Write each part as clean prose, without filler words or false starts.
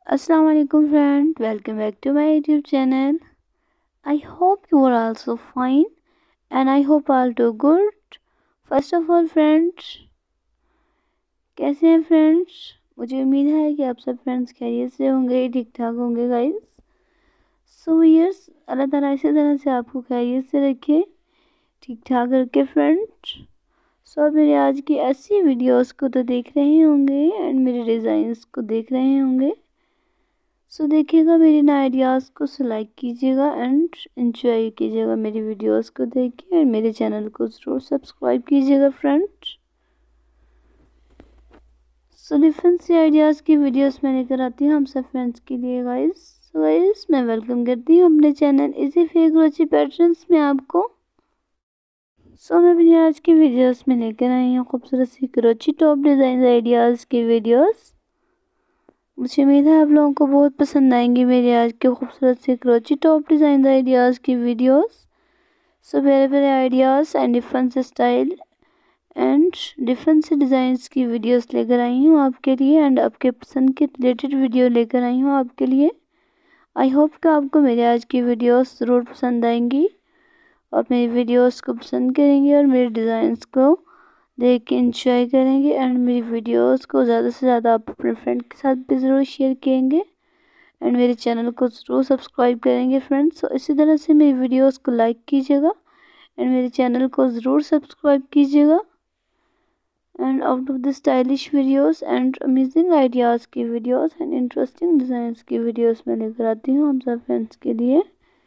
Assalamu alaikum friend, welcome back to my YouTube channel. I hope you are also fine and I hope all do good. First of all friends, कैसे हैं friends? मुझे उम्मीद है कि आप सब friends खैरियत से होंगे, ठीक ठाक होंगे गाइस। सो यस, अल्लाह ताला इसी तरह से आपको खैरियत से रखे, ठीक ठाक रखे फ्रेंड्स। सो मेरे आज की ऐसी वीडियोस को तो देख रहे होंगे एंड मेरे डिज़ाइंस को देख रहे होंगे। सो देखिएगा, मेरे नए आइडियाज़ को लाइक कीजिएगा एंड एंजॉय कीजिएगा मेरी वीडियोस को देखिए एंड मेरे चैनल को ज़रूर सब्सक्राइब कीजिएगा फ्रेंड्स। सो डिफरेंट से आइडियाज़ की वीडियोस मैं लेकर आती हूँ हम सब फ्रेंड्स के लिए गाइस। सो गाइस, मैं वेलकम करती हूँ अपने channel easy fake crochet patterns में आपको। सो मैं अपनी आज की वीडियोस में लेकर आई हूँ खूबसूरत सी क्रोची टॉप डिज़ाइन आइडियाज़ की वीडियोस। मुझे उम्मीद है आप लोगों को बहुत पसंद आएंगी मेरी आज के खूबसूरत से क्रोची टॉप डिज़ाइन आइडियाज़ की वीडियोस। सो प्यारे प्यारे ideas and different style and different से डिज़ाइंस की वीडियोस लेकर आई हूँ आपके लिए एंड आपके पसंद के रिलेटेड वीडियो लेकर आई हूँ आपके लिए। आई होप कि आपको मेरे आज की वीडियोस ज़रूर पसंद आएंगी और मेरी वीडियोस को पसंद करेंगे और मेरे डिज़ाइंस को देख के इंजॉय करेंगे एंड मेरी वीडियोस को ज़्यादा से ज़्यादा आप अपने फ्रेंड के साथ भी ज़रूर शेयर करेंगे एंड मेरे चैनल को ज़रूर सब्सक्राइब करेंगे फ्रेंड्स। तो इसी तरह से मेरी वीडियोस को लाइक कीजिएगा एंड मेरे चैनल को ज़रूर सब्सक्राइब कीजिएगा। And out of the stylish videos and amazing ideas की वीडियोस एंड इंटरेस्टिंग डिज़ाइंस की वीडियोस मैं लेकर आती हूँ हम सब फ्रेंड्स के लिए।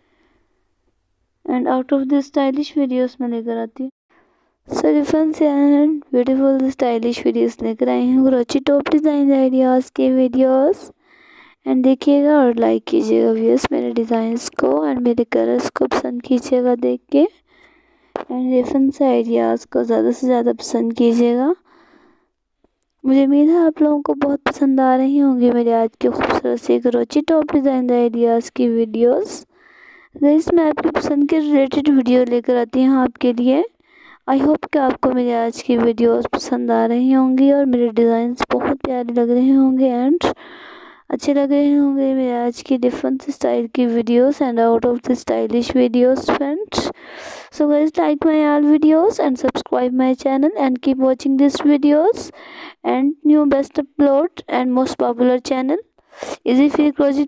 And out of the stylish videos मैं लेकर आती हूँ so different and beautiful stylish videos लेकर आई हूँ क्रोची टॉप डिज़ाइन आइडियाज़ के वीडियोस। एंड देखिएगा और लाइक कीजिएगा व्यूअर्स मेरे डिज़ाइंस को एंड मेरे कलर्स को पसंद कीजिएगा देख के एंड डिफरेंट से आइडियाज़ को ज़्यादा से ज़्यादा पसंद कीजिएगा। मुझे उम्मीद है आप लोगों को बहुत पसंद आ रही होंगी मेरे आज के खूबसूरत से क्रोची टॉप डिज़ाइन आइडियाज़ की वीडियोस। गाइस, मैं आपकी पसंद के रिलेटेड वीडियो लेकर आती हूँ आपके लिए। आई होप कि आपको मेरे आज की वीडियोस पसंद आ रही होंगी और मेरे डिज़ाइंस बहुत प्यारे लग रहे होंगे एंड अच्छे लग रहे होंगे मेरे आज की डिफरेंट स्टाइल की videos and out of the stylish videos friends. So guys, like my all videos and subscribe my channel and keep watching this videos and new best upload and most popular channel easy fake crochet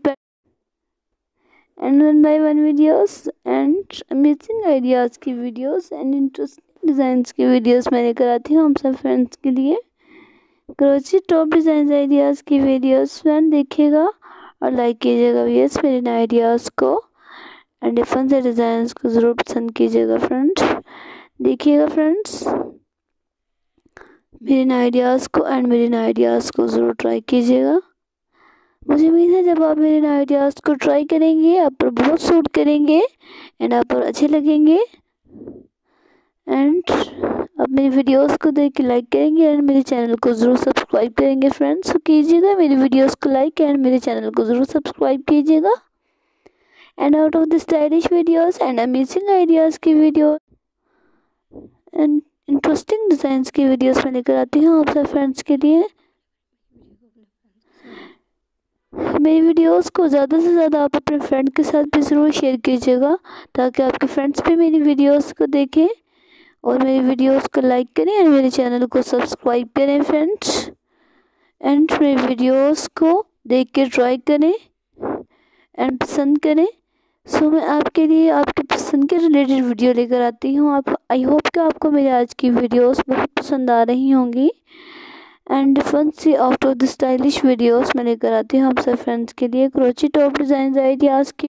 and 1 by 1 videos and amazing ideas की videos and interesting designs की videos मैं लेकर आती हूँ हम सब friends के लिए। क्रोची टॉप डिज़ाइन आइडियाज़ की वीडियोस फ्रेंड देखिएगा और लाइक कीजिएगा व्यूअर्स मेरे नए आइडियाज़ को एंड डिफरेंट से डिज़ाइंस को ज़रूर पसंद कीजिएगा फ्रेंड्स। देखिएगा फ्रेंड्स मेरे नए आइडियाज़ को एंड मेरे नए आइडियाज़ को ज़रूर ट्राई कीजिएगा। मुझे उम्मीद है जब आप मेरे नए आइडियाज़ को ट्राई करेंगे आप पर बहुत सूट करेंगे एंड आप पर अच्छे लगेंगे एंड आप मेरी वीडियोस को देख के लाइक करेंगे एंड मेरे चैनल को ज़रूर सब्सक्राइब करेंगे फ्रेंड्स। तो कीजिएगा मेरी वीडियोस को लाइक एंड मेरे चैनल को ज़रूर सब्सक्राइब कीजिएगा and out of the stylish videos and amazing ideas की वीडियो एंड इंटरेस्टिंग डिज़ाइंस की वीडियोस मैं लेकर आती हूँ आप सब फ्रेंड्स के लिए। मेरी वीडियोस को ज़्यादा से ज़्यादा आप अपने फ्रेंड के साथ भी ज़रूर शेयर कीजिएगा ताकि आपके फ्रेंड्स भी मेरी वीडियोस को देखें और मेरी वीडियोस को लाइक करें और मेरे चैनल को सब्सक्राइब करें फ्रेंड्स एंड मेरी वीडियोस को देख के ट्राई करें एंड पसंद करें। सो मैं आपके लिए आपके पसंद के रिलेटेड वीडियो लेकर आती हूँ। आप आई होप कि आपको मेरी आज की वीडियोस बहुत पसंद आ रही होंगी एंड डिफरेंट सी out of the stylish videos मैं लेकर आती हूँ आप सब फ्रेंड्स के लिए क्रोची टॉप डिज़ाइन आइडियाज़ की